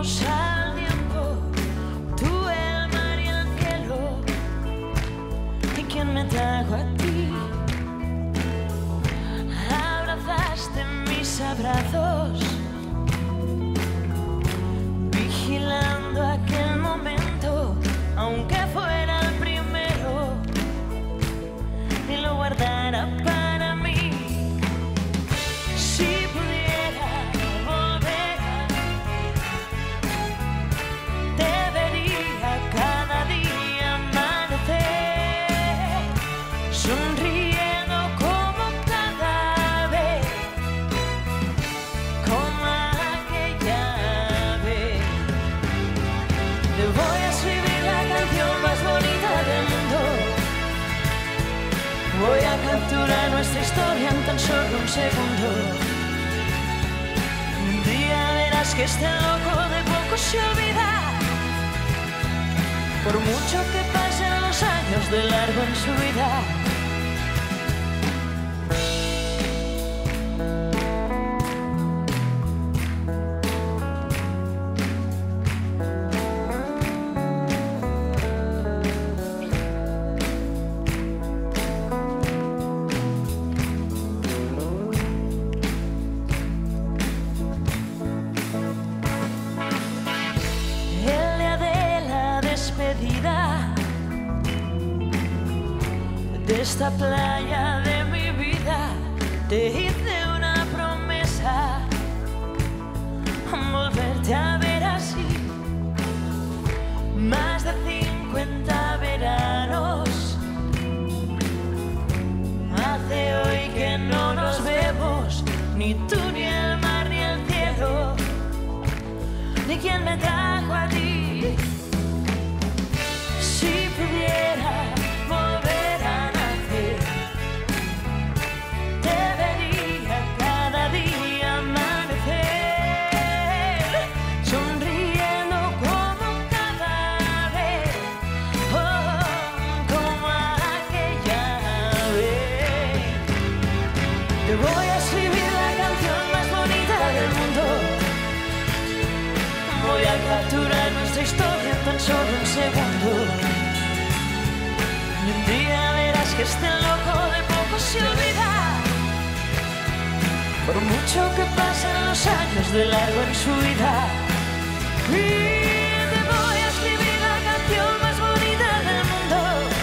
unimos al tiempo, tú, el mar y el cielo. ¿Y quién me trajo a ti? Abrazaste mis abrazos, vigilando aquel momento, aunque fuera el primero, y lo guardara para mí. Si pudiera volver, te vería cada día amanecer, sonriendo como cada vez, como aquella vez. Te voy a escribir la canción más bonita del mundo. Voy a capturar nuestra historia en tan solo un segundo. Un día verás que este loco de poco se olvida, por mucho que pasen los años de largo en su vida. De esta playa de mi vida te hice una promesa, volverte a ver así. Más de 50 veranos hace hoy que no nos vemos, ni tú, ni el mar, ni el cielo, ni quien me trajo a ti. Si pudiera volver a nacer, te vería cada día amanecer, sonriendo como cada vez, oh, como aquella vez. Te voy a escribir la canción más bonita del mundo. Voy a capturar nuestra historia en tan solo un segundo. Y un día verás que este loco de poco se olvida, por mucho que pasen los años de largo en su vida. Y te voy a escribir la canción más bonita del mundo.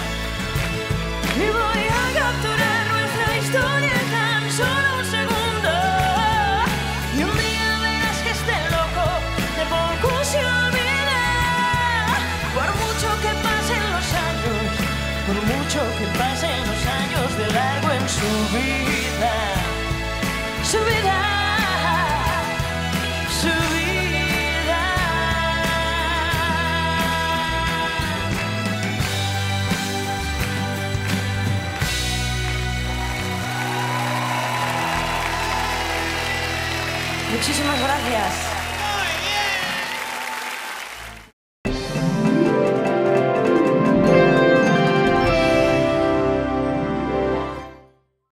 Y voy a capturar nuestra historia en tan solo un segundo. Y un día verás que este loco de poco se olvida, por mucho que pasen los años, por mucho que pasen los años de largo en su vida, su vida, su vida. Muchísimas gracias.